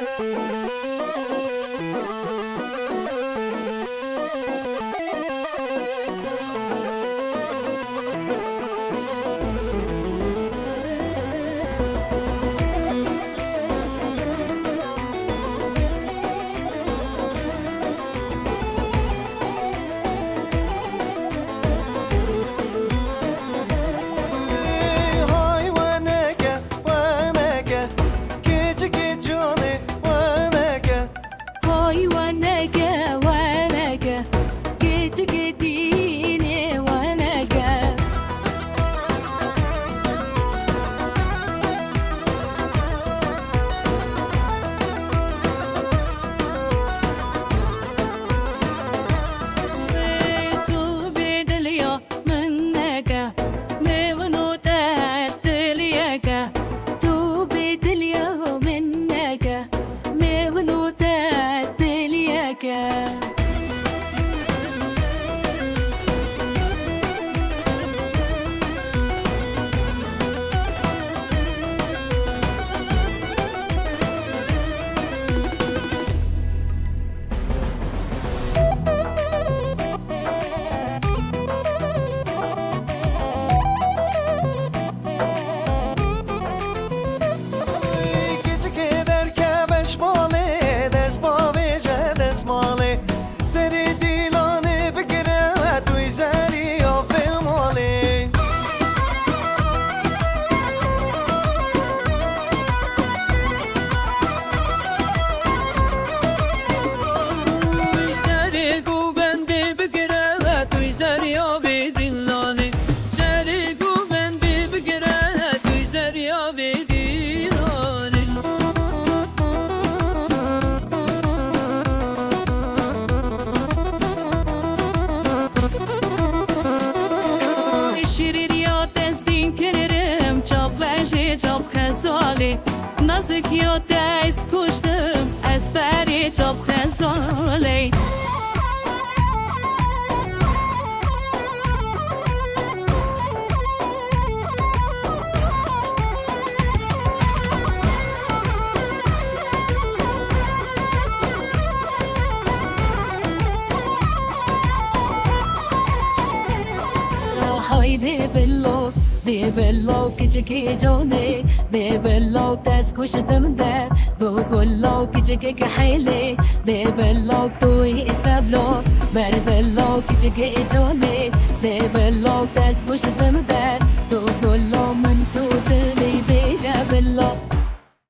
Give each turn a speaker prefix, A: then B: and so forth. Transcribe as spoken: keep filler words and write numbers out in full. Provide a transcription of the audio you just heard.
A: نازک یاد از کشتم از بری جاب خزاله
B: هایده بلو دی بلو کچکی جونه دی بلو دست کشتم ده بو بلو کچکی که حیله دی بلو توی سبلو بر بلو کچکی جونه دی بلو دست کشتم ده بو